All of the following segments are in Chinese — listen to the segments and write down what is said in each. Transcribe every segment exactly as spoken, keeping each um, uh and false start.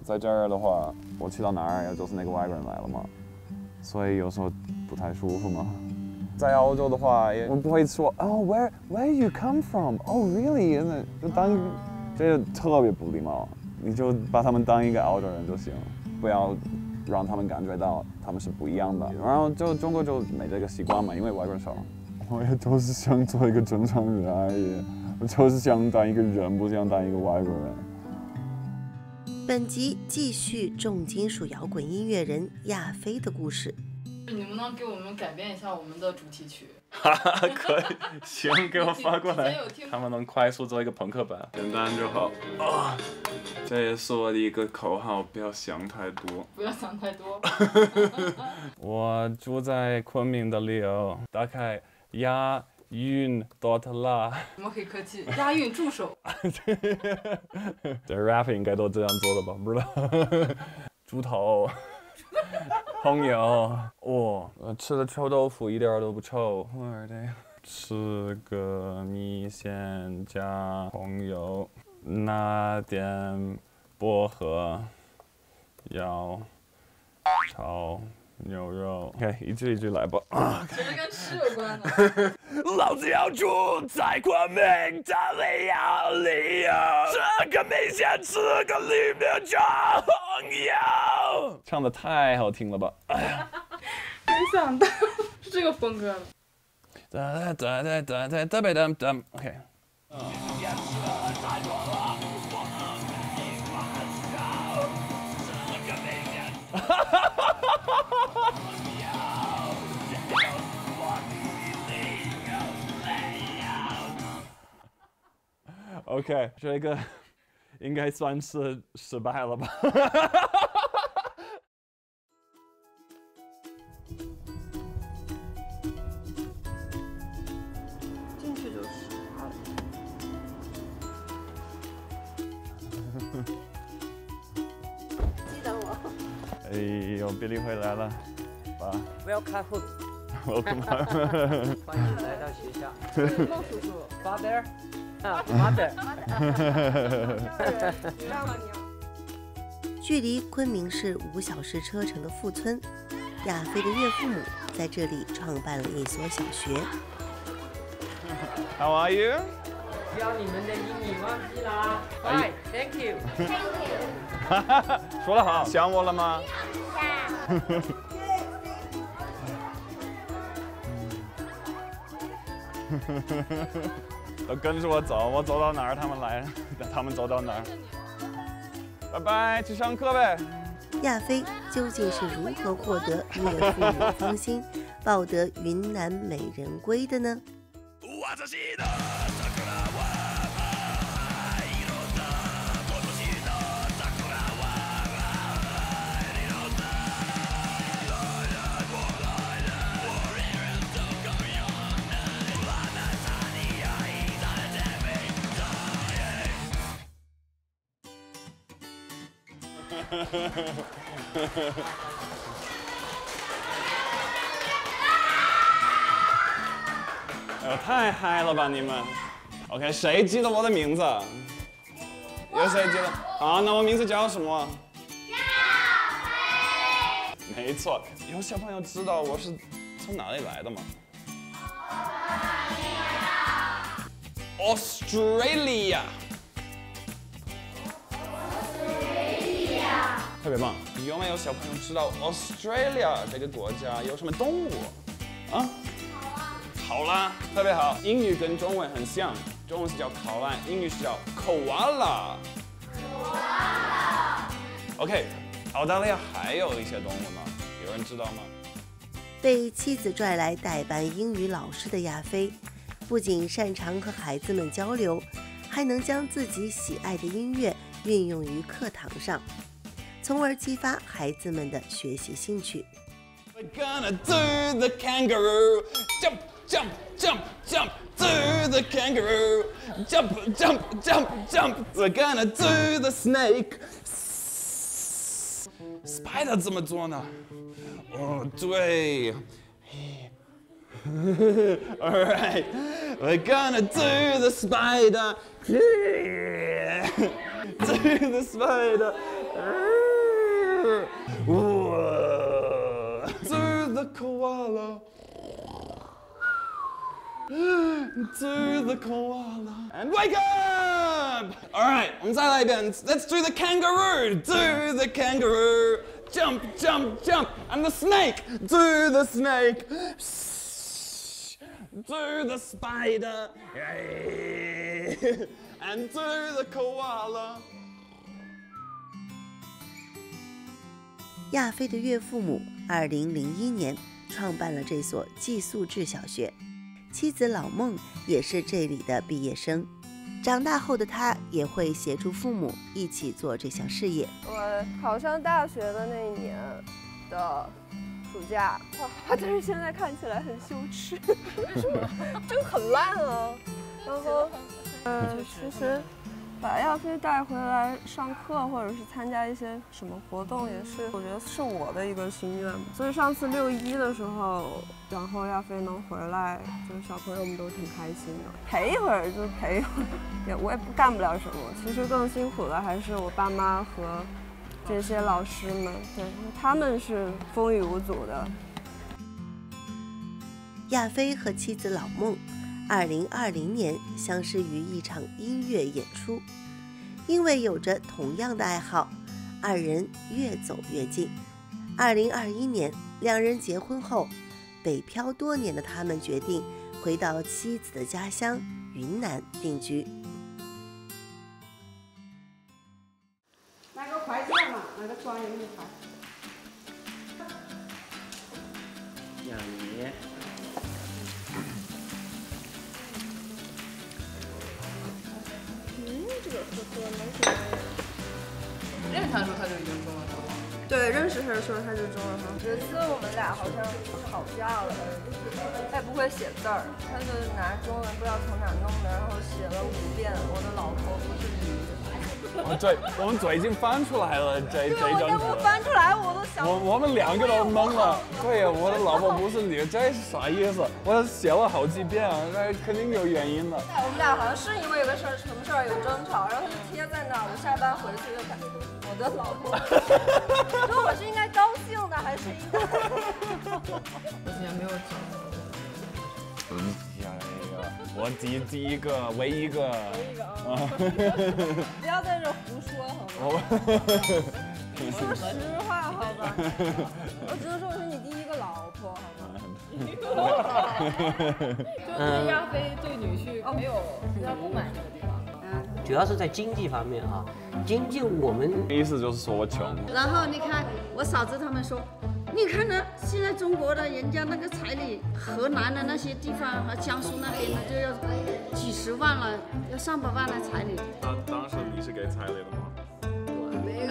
在这儿的话，我去到哪儿也就是那个外国人来了嘛，所以有时候不太舒服嘛。在澳洲的话，也我不会说哦、oh,，where where you come from？ 哦、oh, ，really？ 那就当这特别不礼貌，你就把他们当一个澳洲人就行，不要让他们感觉到他们是不一样的。然后就中国就没这个习惯嘛，因为外国人少。我也就是想做一个正常人而已，我就是想当一个人，不想当一个外国人。 本集继续重金属摇滚音乐人亚飞的故事。 你能不能给我们改编一下我们的主题曲？ 哈哈，可以，行，给我发过来。他们能快速做一个朋克版，简单就好。啊，这也是我的一个口号，不要想太多。 不要想太多。 我住在昆明的理由，大概押韵 dot 啦。 我们可以客气，押韵助手。 这 rap 应该都这样做的吧？不知道。猪头。朋友，哦，吃的臭豆腐一点都不臭。吃个米线加红油，拿点薄荷，要炒牛肉。OK， 一句一句来吧。 这是跟吃有关的。 老子要住在昆明，这里有理由。吃个米线，吃个里面加红油。唱的太好听了吧！ 没想到是这个风格的。 哒哒哒哒哒哒呗哒哒 ，OK。OK， 这个应该算是失败了吧？ 进去就是。好。 记得我。 哎呦，比利回来了，爸。 Welcome. Welcome. 欢迎来到学校。 孟叔叔 Father. 啊 ，Mother。 距离昆明市五小时车程的富村，亚飞的岳父母在这里创办了一所小学。 How are you？ 教你们的英语忘记啦。Bye. Thank you. Thank you. 哈哈，说得好，想我了吗？都跟着我走，我走到哪儿他们来，他们走到哪儿。拜拜，去上课呗。 亚飞究竟是如何获得岳父母芳心，抱得云南美人归的呢？ 哎呦，太嗨了吧你们 ！OK， 谁记得我的名字？有谁记得？好，那我名字叫什么？没错，有小朋友知道我是从哪里来的吗 ？Australia。特别棒！有没有小朋友知道 Australia 这个国家有什么动物？啊？好啦，特别好。英语跟中文很像，中文是叫考拉，英语是叫 koala。OK， 澳大利亚还有一些动物吗？有人知道吗？ 被妻子拽来代班英语老师的亚飞，不仅擅长和孩子们交流，还能将自己喜爱的音乐运用于课堂上，从而激发孩子们的学习兴趣。 We're gonna do the kangaroo, jump, jump, jump, jump, do the kangaroo, jump, jump, jump, jump. We're gonna do the snake. Spider 怎么做呢？哦，对。All right, we're gonna do the spider. Do the spider. To the koala. To the koala. And wake up! Alright, 我们再来一遍 Let's do the kangaroo! Do the kangaroo! Jump, jump, jump! And the snake! Do the snake! Do the spider! And do the koala! 亚飞的岳父母二零零一年创办了这所寄宿制小学，妻子老孟也是这里的毕业生。长大后的他也会协助父母一起做这项事业。 我考上大学的那一年的暑假，哇，但是现在看起来很羞耻，为什么？这个很烂啊。然后，呃，其实把亚飞带回来上课，或者是参加一些什么活动，也是我觉得是我的一个心愿。所以上次六一的时候，然后亚飞能回来，就是小朋友们都挺开心的。陪一会儿就陪一会儿，也我也不干不了什么。其实更辛苦的还是我爸妈和这些老师们，对，他们是风雨无阻的。 亚飞和妻子老孟二零二零年相识于一场音乐演出，因为有着同样的爱好，二人越走越近。二零二一年，两人结婚后，北漂多年的他们决定回到妻子的家乡云南定居。 拿个筷子嘛，拿个专业的筷。 อย่างนี้这个喝喝没什么。 认识他的时候他就已经中了是吗？ 对，认识他的时候他就中了哈。有一次我们俩好像吵架了，他也不会写字儿，他就拿中文不知道从哪弄的，然后写了五遍“我的老婆不是驴”。 我最我们最近翻出来了这这张纸， 我翻出来我都想， 我我们两个都懵了。对呀，我的老婆不是你，这是啥意思？我写了好几遍啊，那肯定有原因的。 我们俩好像是因为有个事儿，什么事儿有争吵，然后他就贴在那儿。我下班回去就看我的老婆，说我是应该高兴的还是应该？ 我竟然没有找。 嗯，呀呀，我第第一个，唯一一个。 唯一一个啊！不要在这胡说好吗？你说实话好吧？我只能说我是你第一个老婆好吗？ 就对亚飞对女婿没有比较不满意的地方。 主要是在经济方面啊，经济我们意思就是说我穷。 然后你看我嫂子他们说，你看呢，现在中国的人家那个彩礼，河南的那些地方和江苏那边的就要几十万了，要上百万的彩礼。 当当时你是给彩礼的吗？ 没有。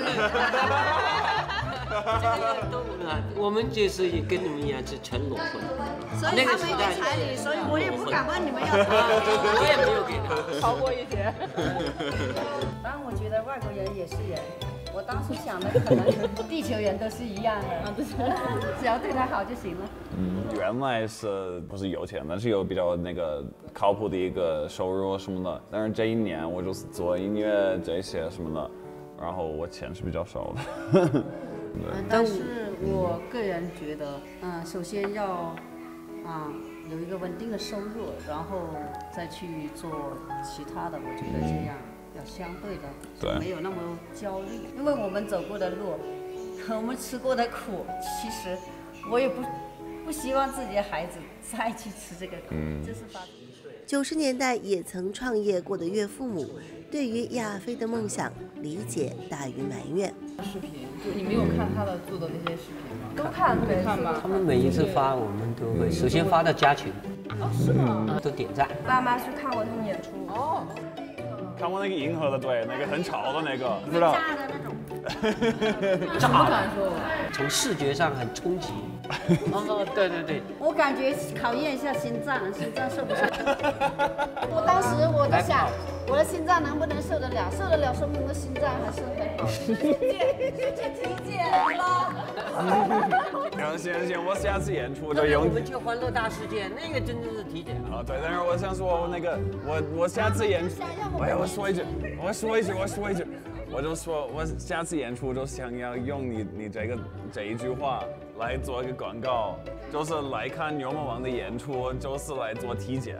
我们就是也跟你们一样是全裸婚， 所以他没给彩礼，所以我也不敢问你们要彩礼。 我也没有给他， 超过一些。 但我觉得外国人也是人，我当时想的可能地球人都是一样的，只要对他好就行了。 嗯，原来是不是有钱，但是有比较那个靠谱的一个收入什么的。但是这一年我就是做音乐这些什么的，然后我钱是比较少的。 嗯，但是我个人觉得，嗯，首先要啊有一个稳定的收入，然后再去做其他的，我觉得这样要相对的对没有那么焦虑，因为我们走过的路，我们吃过的苦，其实我也不不希望自己的孩子再去吃这个苦，这是发。 九十年代也曾创业过的岳父母，对于亚飞的梦想理解大于埋怨。 视频，就你没有看他的做的那些视频吗？ 都看， 都看吧。 他们每一次发，我们都会首先发到家群， 哦，是吗？ 都点赞。 爸妈去看过他们演出哦。 看过那个银河的，对，那个很吵的那个，不知道。 炸的那种。 什么感受？ 从视觉上很冲击。哦，对对对。 我感觉考验一下心脏，心脏受不受？我当时我在想，我的心脏能不能受得了？受得了，说明我的心脏还是很好。去体检了。 行行行，我下次演出就我用。 们去欢乐大世界，那个真的是体检啊，对，但是我想说那个，我我下次演出，哎呀，我说一句，我说一句，我说一句， 我就说，我下次演出就想要用你你这个这一句话来做一个广告，就是来看牛魔王的演出，就是来做体检。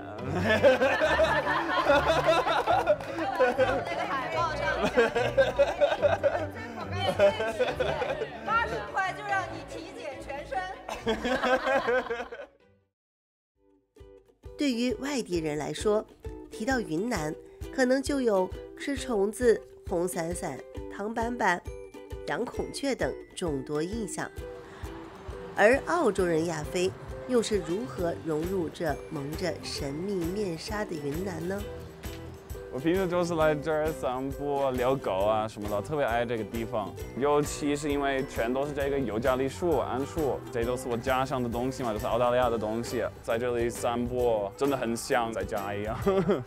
那个海报上八十块就让你体检全身。 对于外地人来说，提到云南，可能就有吃虫子、红伞伞、唐板板、养孔雀等众多印象。而澳洲人亚飞又是如何融入这蒙着神秘面纱的云南呢？ 我平时就是来这儿散步、遛狗啊什么的，特别爱这个地方。尤其是因为全都是这个尤加利树、桉树，这都是我家乡的东西嘛，就是澳大利亚的东西。在这里散步，真的很像在家一样。 这个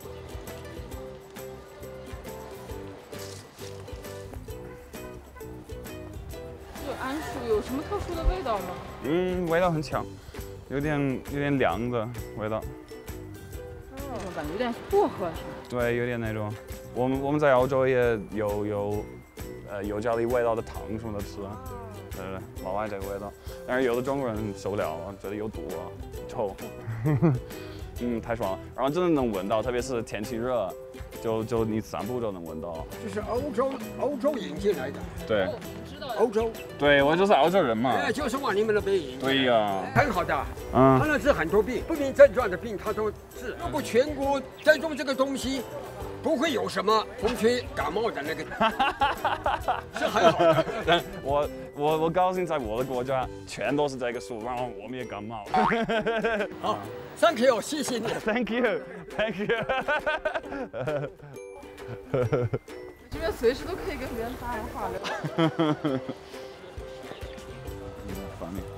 桉树有什么特殊的味道吗？ 嗯，味道很强，有点有点凉的味道。 那种感觉有点薄荷是吗？ 对，有点那种。我们我们在澳洲也有有呃尤加利味道的糖什么的吃，对对对，老爱这个味道。但是有的中国人受不了了，觉得有毒啊，臭。嗯，太爽了。然后真的能闻到，特别是天气热，就就你散步就能闻到。 这是欧洲欧洲引进来的。 对。 哦，知道了。 欧洲。 对，我就是澳洲人嘛。 哎，就是往你们那边引。 对呀。 很好的。 嗯。 它能治很多病，不明症状的病它都治。如果全国栽种这个东西，不会有什么风吹感冒的那个，是很好的。 我我我高兴，在我的国家全都是这个树，然后我们也感冒。 好 ，Thank you， 谢谢你 ，Thank you，Thank you。 这边随时都可以跟别人搭上话聊。 方便。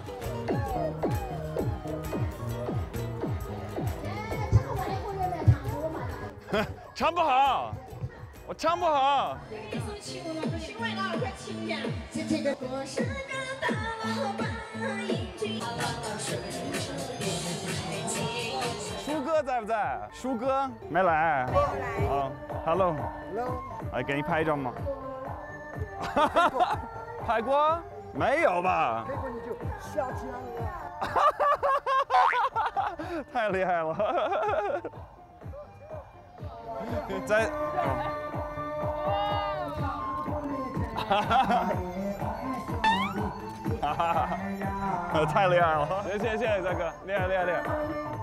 唱不好，我唱不好。舒哥在不在？舒哥没来。没有来。啊 ，Hello。Hello。来给你拍一张吗？拍过？没有吧？ 拍过你就下江了。 太厉害了。在，哈哈哈哈，太厉害了！谢谢谢谢大哥，厉害厉害厉害！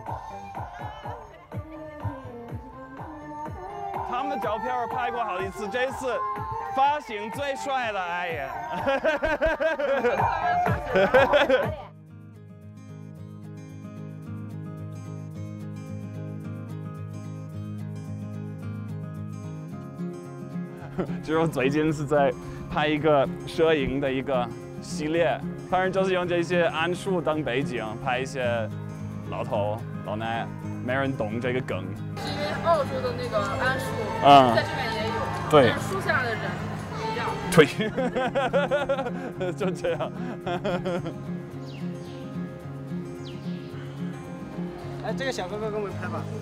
他们的照片拍过好几次，这次发型最帅了，哎呀！就是最近是在拍一个摄影的一个系列，反正就是用这些桉树当背景，拍一些老头老奶，没人懂这个梗。 是因为澳洲的那个桉树， 嗯， 在这边也有， 对， 但树下的人不一样。对，就这样。 哎，这个小哥哥给我们拍吧。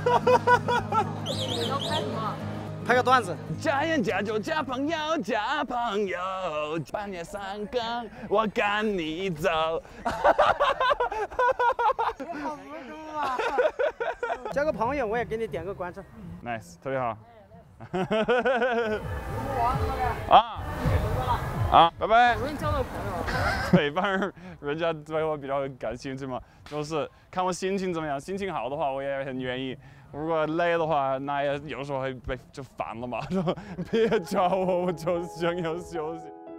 你要拍什么？ 拍个段子， 加盐加酒加朋友加朋友，半夜三更我赶你走。 你好无辜啊！交个朋友，我也给你点个关注。 Nice， 特别好。啊啊，拜拜。 容易交到朋友。 对，反正人家对我比较感兴趣嘛，就是看我心情怎么样，心情好的话，我也很愿意。如果累的话，那也有时候会被就烦了嘛，说别找我，我就想要休息。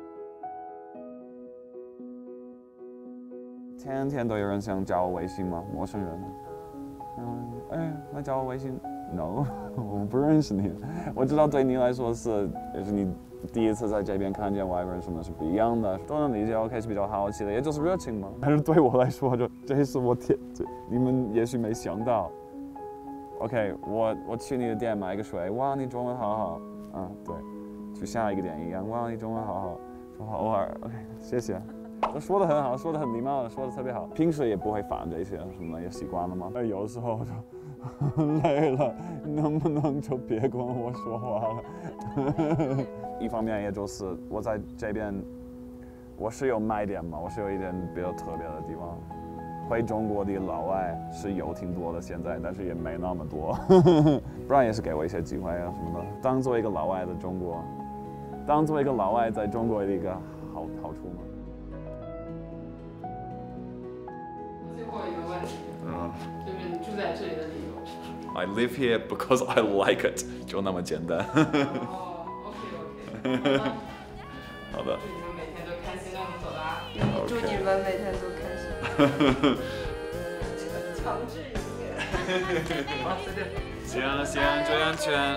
天天都有人想加我微信吗？陌生人。嗯，哎，来加我微信 ？No， 我不认识你。我知道对你来说是，也是你第一次在这边看见外国人，什么是不一样的，都能理解。OK， 是比较好奇的，也就是热情嘛。但是对我来说，就这是我天，这你们也许没想到。OK， 我我去你的店买个水，哇，你中文好好，嗯，对，去下一个店一样，哇，你中文好好，说话偶尔 OK， 谢谢，都说得很好，说得很礼貌，说得特别好，平时也不会烦这些什么，也习惯了嘛。但有时候就累了，能不能就别跟我说话了？一方面也就是我在这边，我是有卖点嘛，我是有一点比较特别的地方。回中国的老外是有挺多的现在，但是也没那么多，不然也是给我一些机会啊什么的。当做一个老外的中国，当做一个老外在中国的一个好好处嘛。 最后一个问题， 嗯， 就是你住在这里的理由。 I live here because I like it， 就那么简单。 哦 ，OK OK， 好的。 祝你们每天都开心，让我们走啦。 祝你们每天都开心。强制营业。 行行，转圈圈。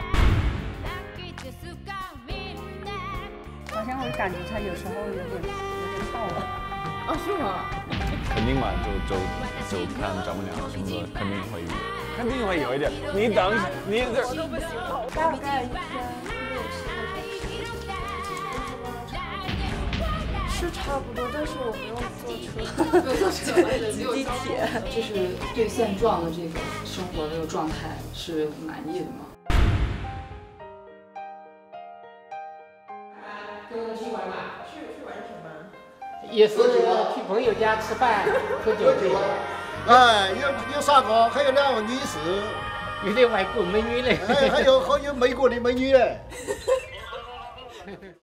好像我感觉他有时候有点有点到了。 哦，是吗？ 肯定嘛，就就就看丈母娘什么的，肯定会有，肯定会有一点。你等，你这我都不行了，大概一天六七个小时。是差不多，但是我不用坐车， 不用坐车， 挤地铁。 就是对现状的这个生活的这个状态是满意的吗？ 跟我去玩嘛？ 去去玩什么？ 也是去朋友家吃饭喝酒对。 哎，有有三个，还有两个女士， 有点外国美女嘞。 哎，还有还有美国的美女嘞。